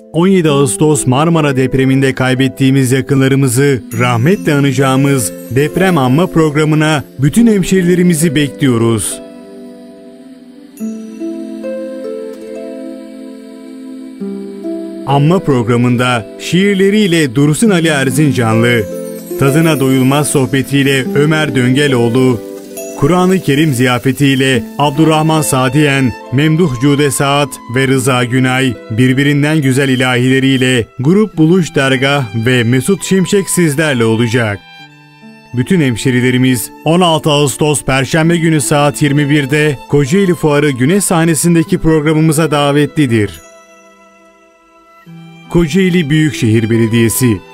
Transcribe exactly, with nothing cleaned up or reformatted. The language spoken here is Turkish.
on yedi Ağustos Marmara depreminde kaybettiğimiz yakınlarımızı rahmetle anacağımız deprem anma programına bütün hemşerilerimizi bekliyoruz. Anma programında şiirleriyle Dursun Ali Erzincanlı, tadına doyulmaz sohbetiyle Ömer Döngeloğlu, Kur'an-ı Kerim ziyafetiyle Abdurrahman Sadiyen, Memduh Cude Saat ve Rıza Günay, birbirinden güzel ilahileriyle Grup Buluş Dergah ve Mesut Şimşek sizlerle olacak. Bütün hemşerilerimiz on altı Ağustos Perşembe günü saat yirmi birde Kocaeli Fuarı Güneş sahnesindeki programımıza davetlidir. Kocaeli Büyükşehir Belediyesi